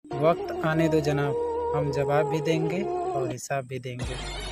वक्त आने दो जनाब, हम जवाब भी देंगे और हिसाब भी देंगे।